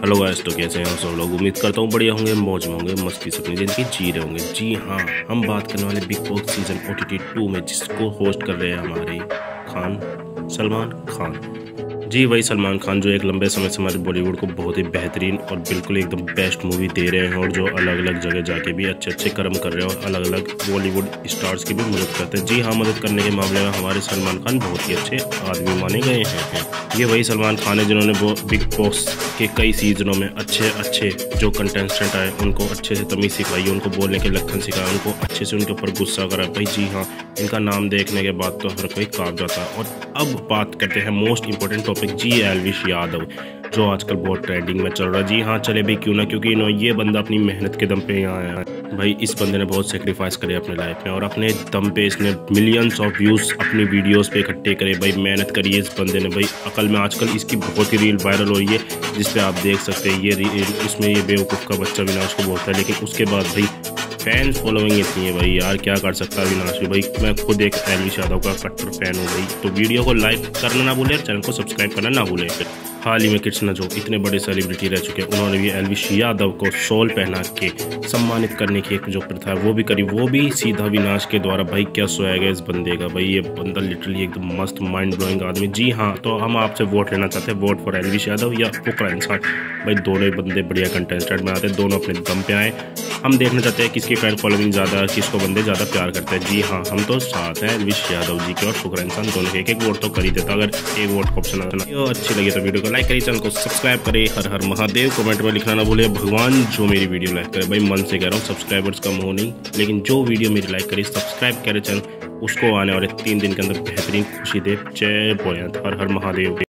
Hello guys, तो कैसे हैं आप सब लोग। उम्मीद करता हूँ बढ़िया होंगे, मौज में होंगे, मस्ती से अपनी ज़िंदगी जी रहे होंगे। जी हाँ, हम बात करने वाले बिग बॉस सीजन OTT 2 में जिसको होस्ट कर रहे हैं हमारे सलमान खान। जी वही सलमान खान जो एक लंबे समय से हमारे बॉलीवुड को बहुत ही बेहतरीन और बिल्कुल एकदम बेस्ट मूवी दे रहे हैं और जो अलग अलग जगह जाके भी अच्छे अच्छे कर्म कर रहे हैं और अलग अलग बॉलीवुड स्टार्स की भी मदद करते हैं। जी हाँ, मदद करने के मामले में हमारे सलमान खान बहुत ही अच्छे आदमी माने गए हैं। ये वही सलमान खान है जिन्होंने वो बिग बॉस के कई सीजनों में अच्छे अच्छे जो कंटेस्टेंट आए उनको अच्छे से तमीज़ सिखाई, उनको बोलने के लक्षण सिखाए, उनको अच्छे से उनके ऊपर गुस्सा करा। भाई जी हाँ, इनका नाम देखने के बाद तो हर कोई काँप जाता है। और अब बात करते हैं most important topic, ji Elvish Yadav जो आजकल बहुत ट्रेंडिंग में चल रहा है। जी हाँ, चले भाई क्यों ना, क्योंकि ये बंदा अपनी मेहनत के दम पे यहाँ आया है। भाई इस बंदे ने बहुत सेक्रीफाइस करे अपने लाइफ में और अपने दम पे इसने मिलियंस ऑफ व्यूज़ अपनी वीडियोस पे इकट्ठे करे। भाई मेहनत करी है इस बंदे ने। भाई अकल में आजकल इसकी बहुत ही रील वायरल हो रही है जिस पे आप देख सकते हैं ये रील, इसमें ये बेवकूफ़ का बच्चा विनाश को बोलता है, लेकिन उसके बाद भाई फैंस फॉलोइंग इतनी है। भाई यार क्या कर सकता है विनाश भी। भाई मैं खुद एक एल्विश यादव का कट्टर फैन हूँ। भाई तो वीडियो को लाइक करना ना भूलें, चैनल को सब्सक्राइब करना ना भूलें। फिर हाल ही में कृष्णा जो इतने बड़े सेलिब्रिटी रह चुके हैं, उन्होंने भी एल्विश यादव को शॉल पहना के सम्मानित करने की एक जो प्रथा है वो भी करी, वो भी सीधा विनाश के द्वारा। भाई क्या स्वैग है इस बंदे का। भाई ये बंदा लिटरली एकदम मस्त माइंड ब्लोइंग आदमी। जी हाँ, तो हम आपसे वोट लेना चाहते हैं, वोट फॉर एल्विश यादव या फुकरा इंसान। भाई दोनों ही बंदे बढ़िया कंटेस्टेंट में आते हैं, दोनों अपने दम पे आए। हम देखना चाहते हैं किसकी फैन फॉलोइंग ज़्यादा है, किसको बंदे ज़्यादा प्यार करते हैं। जी हाँ, हम तो साथ हैं एल्विश यादव जी के और फुकरा इंसान दोनों के। एक वोट तो कर ही देता अगर एक वोट का ऑप्शन आता ना। अच्छी लगी तो वीडियो को लाइक करिए, चैनल को सब्सक्राइब करें। हर हर महादेव कमेंट में लिखना ना भूले भगवान जो मेरी वीडियो लाइक करे। भाई मन से कह रहा हूँ, सब्सक्राइबर्स कम हो नहीं, लेकिन जो वीडियो मेरी लाइक करे सब्सक्राइब करे चैनल, उसको आने वाले 3 दिन के अंदर बेहतरीन खुशी दे। जय भोलेनाथ, हर हर महादेव।